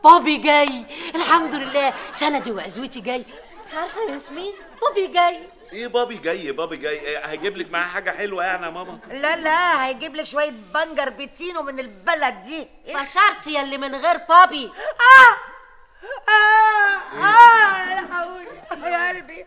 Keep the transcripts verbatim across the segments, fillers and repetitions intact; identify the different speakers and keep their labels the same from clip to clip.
Speaker 1: بابي جاي الحمد لله، سندي وعزوتي جاي. عارفه يا ياسمين بابي جاي.
Speaker 2: ايه بابي جاي؟ بابي جاي إيه؟ هيجيب لك معاه حاجه حلوه يعني يا ماما؟
Speaker 3: لا لا، هيجيب لك شويه بنجر بيتينو من البلد دي.
Speaker 1: فشرتي يا اللي من غير بابي.
Speaker 3: اه اه اه يا لهوي يا قلبي،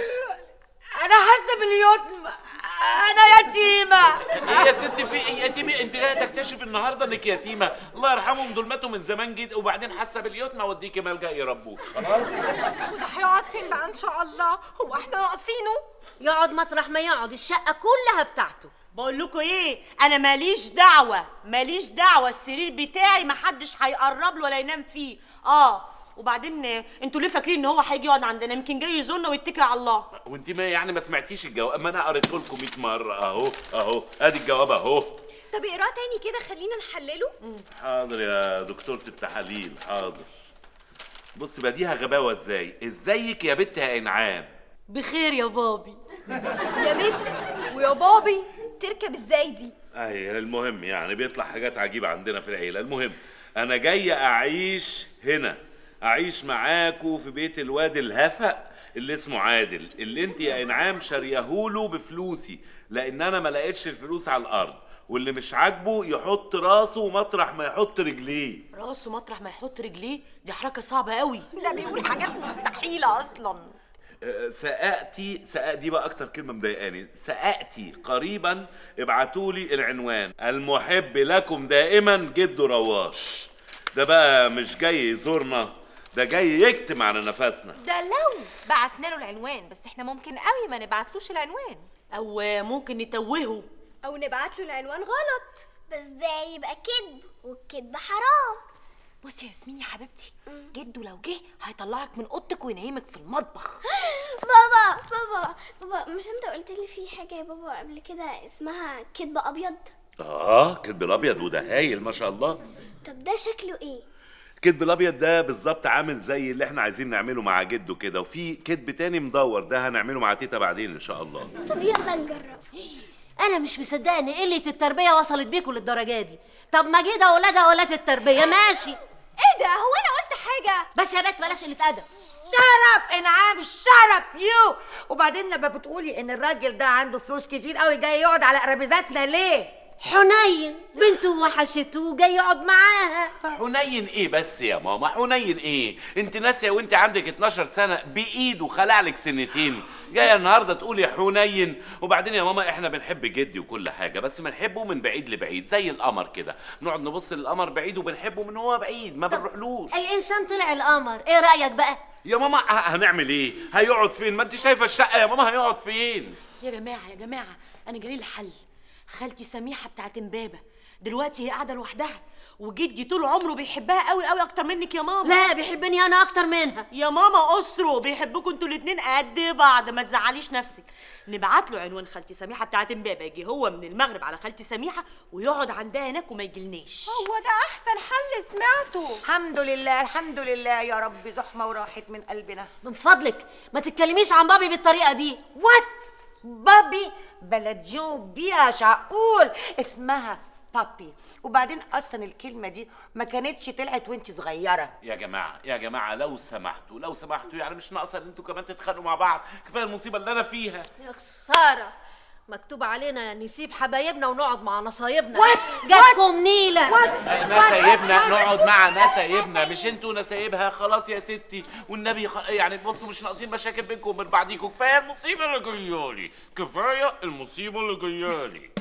Speaker 3: انا حاسه باليتم، انا يتيمه.
Speaker 2: ايه يا ستي في ايه يتيمه؟ انت جايه تكتشف النهارده انك يتيمه؟ الله يرحمهم دول ماتوا من زمان جدا، وبعدين حاسه باليتمه اوديكي ملجأ يربوك خلاص.
Speaker 4: وده هيقعد فين بقى ان شاء الله؟ هو احنا ناقصينه؟
Speaker 1: يقعد مطرح ما يقعد، الشقه كلها بتاعته.
Speaker 5: بقول لكم ايه، انا ماليش دعوه ماليش دعوه، السرير بتاعي محدش هيقرب له ولا ينام فيه. اه وبعدين انتوا ليه فاكرين ان هو هيجي يقعد عندنا؟ يمكن جاي يزورنا ويتكل على الله.
Speaker 2: وانت ما يعني ما سمعتيش الجواب؟ ما انا قريت لكم مية مره اهو اهو، ادي الجواب اهو.
Speaker 4: طب اقراه تاني كده خلينا نحلله.
Speaker 2: حاضر يا دكتورة التحاليل حاضر. بص بديها غباوه ازاي. ازيك يا بت يا انعام؟
Speaker 1: بخير يا بابي.
Speaker 4: يا بنت ويا بابي تركب ازاي دي؟
Speaker 2: اي المهم يعني بيطلع حاجات عجيبه عندنا في العيله. المهم انا جاي اعيش هنا، اعيش معاكوا في بيت الواد الهفق اللي اسمه عادل، اللي انت يا انعام شاريهوله بفلوسي، لان انا ما لقيتش الفلوس على الارض، واللي مش عاجبه يحط راسه مطرح ما يحط رجليه.
Speaker 5: راسه مطرح ما يحط رجليه؟ دي حركه صعبه قوي.
Speaker 4: ده بيقول حاجات مستحيله اصلا.
Speaker 2: سأأتي سأ دي بقى أكتر كلمة مضايقاني. سأأتي قريبا، ابعتولي العنوان. المحب لكم دائما جد رواش. ده بقى مش جاي يزورنا، ده جاي يكتم على نفسنا.
Speaker 4: ده لو بعتنا له العنوان، بس احنا ممكن قوي ما نبعتلوش العنوان،
Speaker 5: او ممكن نتوهه،
Speaker 4: او نبعت له العنوان غلط.
Speaker 6: بس ده يبقى كذب، والكذب حرام.
Speaker 4: بصي يا ياسمين يا حبيبتي، جده لو جه هيطلعك من اوضتك وينيمك في المطبخ.
Speaker 6: بابا بابا بابا، مش انت قلت لي في حاجه يا بابا قبل كده اسمها كذب ابيض؟
Speaker 2: اه كدب الابيض، وده هايل ما شاء الله.
Speaker 6: طب ده شكله ايه؟
Speaker 2: كدب الابيض ده بالظبط عامل زي اللي احنا عايزين نعمله مع جده كده، وفي كدب تاني مدور ده هنعمله مع تيتا بعدين ان شاء الله.
Speaker 6: طب يلا نجرب.
Speaker 1: انا مش مصدقه ان قله التربيه وصلت بيكم للدرجه دي. طب ما جه ده ولادها ولاد التربيه ماشي.
Speaker 4: ايه ده؟ هو انا قلت حاجه؟
Speaker 1: بس يا بنت بلاش قله ادب.
Speaker 3: شرب انعام، شرب يو. وبعدين لما بتقولي ان الراجل ده عنده فلوس كتير قوي، جاي يقعد على قرابيزاتنا ليه؟
Speaker 1: حنين بنته وحشته وجاي يقعد معاها.
Speaker 2: حنين ايه بس يا ماما؟ حنين ايه؟ انت ناسيه وانت عندك اتناشر سنه بايده خلع لك سنتين، جايه النهارده تقولي حنين؟ وبعدين يا ماما احنا بنحب جدي وكل حاجه، بس بنحبه من بعيد لبعيد زي القمر كده، بنقعد نبص للقمر بعيد وبنحبه من هو بعيد، ما بنروحلوش.
Speaker 1: الانسان طلع القمر، ايه رايك بقى؟
Speaker 2: يا ماما هنعمل ايه؟ هيقعد فين؟ ما انت شايفه الشقه يا ماما، هيقعد فين؟
Speaker 5: يا جماعه يا جماعه انا جالي الحل. خالتي سميحه بتاعت امبابه دلوقتي هي قاعده لوحدها، وجدي طول عمره بيحبها قوي قوي اكتر منك يا ماما.
Speaker 1: لا بيحبني انا اكتر منها
Speaker 5: يا ماما. اسره بيحبكم انتوا الاتنين قد بعض، ما تزعليش نفسك. نبعت له عنوان خالتي سميحه بتاعت امبابه، يجي هو من المغرب على خالتي سميحه ويقعد عندها هناك وما يجيلناش.
Speaker 4: هو ده احسن حل سمعته.
Speaker 3: الحمد لله الحمد لله يا رب، زحمه وراحت من قلبنا.
Speaker 1: من فضلك ما تتكلميش عن بابي بالطريقه دي.
Speaker 3: وات بابي؟ بلد جو بيها شعقول اسمها بابي. وبعدين اصلا الكلمه دي ما كانتش طلعت وانت صغيره.
Speaker 2: يا جماعه يا جماعه لو سمحتوا لو سمحتوا يعني مش ناقصه ان انتوا كمان تتخانقوا مع بعض، كفايه المصيبه اللي انا فيها.
Speaker 1: يا خساره، مكتوب علينا نسيب حبايبنا ونقعد مع نصايبنا.
Speaker 3: وات
Speaker 1: جاتكم نيله.
Speaker 2: نسايبنا نقعد مع نسايبنا، مش انتوا نسايبها. خلاص يا ستي والنبي خ... يعني بصوا مش ناقصين مشاكل بينكم وبين بعضيكم. كفايه المصيبه اللي جايالي، كفايه المصيبه اللي جايالي.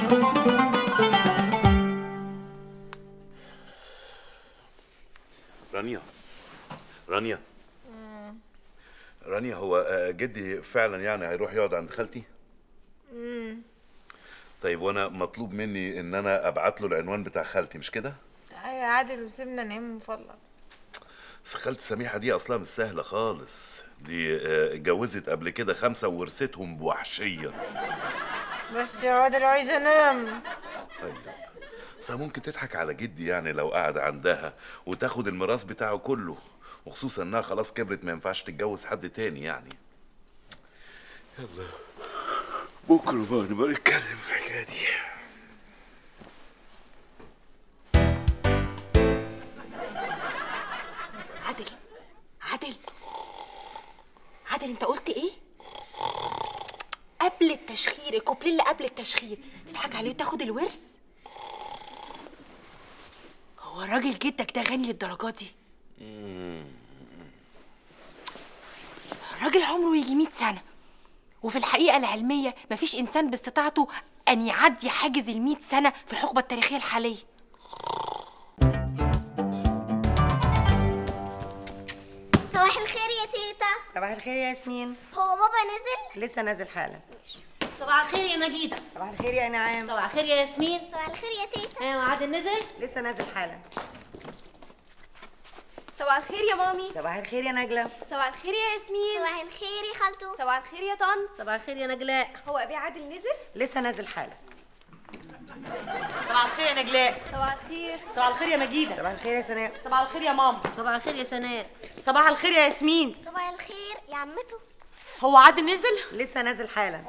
Speaker 2: رانيا رانيا رانيا، هو جدي فعلا يعني هيروح يقعد عند خالتي؟
Speaker 4: امم
Speaker 2: طيب وانا مطلوب مني ان انا ابعت له العنوان بتاع خالتي مش كده؟
Speaker 4: يا عادل وسيبنا ننام من فضلك.
Speaker 2: بس خالتي سميحه دي اصلا مش سهله خالص، دي اتجوزت قبل كده خمسه وورثتهم بوحشيه.
Speaker 4: بس يا عادل عايزه انام.
Speaker 2: طيب بس ممكن تضحك على جدي يعني لو قعد عندها وتاخد الميراث بتاعه كله، وخصوصا انها خلاص كبرت ما ينفعش تتجوز حد تاني يعني. يلا بكره بقى نبقى نتكلم في الحكايه دي.
Speaker 4: عادل عادل عادل انت قلت ايه؟ قبل التشخير، الكوبليه اللي قبل التشخير تضحك عليه وتاخد الورث؟ هو الراجل جدك ده غني للدرجه دي؟ الراجل عمره يجي مية سنه، وفي الحقيقه العلميه مفيش انسان باستطاعته ان يعدي حاجز ال مية سنه في الحقبه التاريخيه الحاليه.
Speaker 6: صباح الخير يا تيتا.
Speaker 3: صباح الخير يا ياسمين.
Speaker 6: هو بابا نزل؟
Speaker 3: لسه نازل حالا.
Speaker 1: صباح الخير يا مجيدة.
Speaker 3: صباح الخير يا انعام.
Speaker 1: صباح الخير يا ياسمين.
Speaker 6: صباح الخير يا تيتا.
Speaker 1: ايوه عادل نزل؟
Speaker 3: لسه نازل حالا.
Speaker 7: صباح الخير يا مامي.
Speaker 3: صباح الخير يا نجلة.
Speaker 7: صباح الخير يا ياسمين.
Speaker 6: صباح الخير يا خالته.
Speaker 7: صباح الخير يا طنط.
Speaker 1: صباح الخير يا نجلاء.
Speaker 7: هو ابي عادل نزل؟
Speaker 3: لسه نازل حالا.
Speaker 5: صباح الخير يا نجلاء.
Speaker 7: صباح الخير.
Speaker 5: صباح الخير يا مجيده.
Speaker 3: صباح الخير يا سناء.
Speaker 5: صباح الخير يا ماما.
Speaker 1: صباح الخير يا سناء.
Speaker 5: صباح الخير يا ياسمين.
Speaker 6: صباح الخير يا عمته.
Speaker 5: هو عادل نزل؟
Speaker 3: لسه نازل حالا.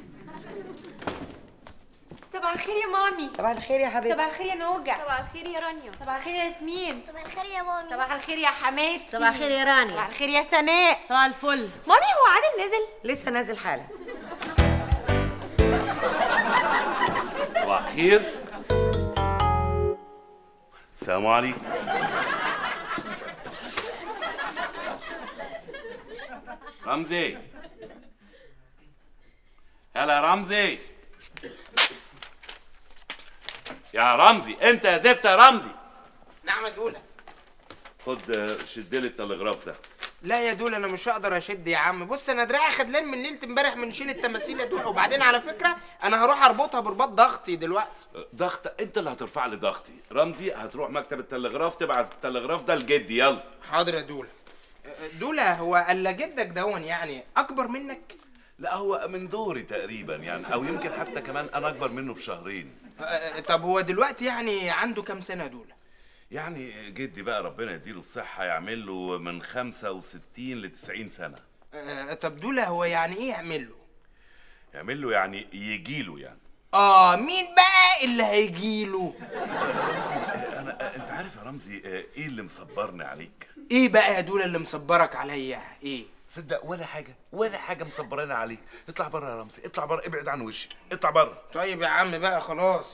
Speaker 4: صباح الخير يا مامي.
Speaker 3: صباح الخير يا حبيبتي.
Speaker 4: صباح الخير يا نوجع.
Speaker 7: صباح الخير يا رانيا.
Speaker 4: صباح الخير يا ياسمين.
Speaker 6: صباح الخير يا مامي.
Speaker 4: صباح الخير يا حماتي.
Speaker 1: صباح الخير يا رانيا.
Speaker 4: صباح الخير يا سناء.
Speaker 5: صباح الفل.
Speaker 4: مامي هو عادل نزل؟
Speaker 3: لسه نازل حالا.
Speaker 2: صباح الخير. السلام عليكم. رمزي، هلا يا رمزي. يا رمزي انت يا زفت يا رمزي.
Speaker 8: نعم يا دولة.
Speaker 2: خد شد لي التلغراف ده.
Speaker 8: لا يا دولة انا مش هقدر اشد يا عم. بص انا دراعي خدلان من ليله امبارح من شيل التماثيل يا دولة، وبعدين على فكره انا هروح اربطها برباط ضغطي دلوقتي.
Speaker 2: ضغط؟ انت اللي هترفع لي ضغطي. رمزي هتروح مكتب التلغراف تبعت التلغراف ده لجدي. يلا.
Speaker 8: حاضر يا دولة. دولة هو الا جدك دون يعني اكبر منك؟
Speaker 2: لا هو من دوري تقريبا يعني، او يمكن حتى كمان انا اكبر منه بشهرين.
Speaker 8: طب هو دلوقتي يعني عنده كام سنه يا دولة؟
Speaker 2: يعني جدي بقى ربنا يديله الصحة يعمل له من خمسة وستين لتسعين سنة.
Speaker 8: أه طب دولة هو يعني ايه يعمل له؟
Speaker 2: يعمل له يعني يجي له يعني.
Speaker 8: اه مين بقى اللي هيجي له؟
Speaker 2: رمزي انا انت عارف يا رمزي ايه اللي مصبرني عليك؟
Speaker 8: ايه بقى يا دولة اللي مصبرك عليا؟ ايه؟
Speaker 2: تصدق ولا حاجة ولا حاجة مصبراني عليك. اطلع بره يا رمزي، اطلع بره، ابعد عن وشي، اطلع بره.
Speaker 8: طيب يا عم بقى خلاص.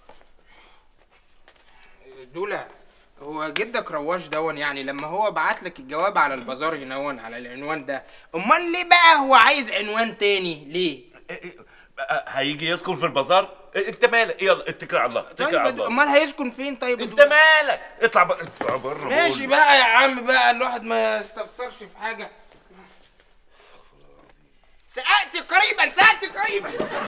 Speaker 8: دولة هو جدك رواش دون يعني لما هو بعت لك الجواب على البازار هنا على العنوان ده، امال ليه بقى هو عايز عنوان تاني ليه؟
Speaker 2: إيه إيه هيجي يسكن في البازار؟ إيه انت مالك؟ يلا اتكل على الله، اتكل
Speaker 8: طيب
Speaker 2: على الله.
Speaker 8: امال هيسكن فين طيب؟
Speaker 2: انت مالك؟ اطلع بره، اطلع بره.
Speaker 8: ماشي بقى يا عم بقى الواحد ما يستفسرش في حاجه. سأأتي قريبا، سأأتي قريبا.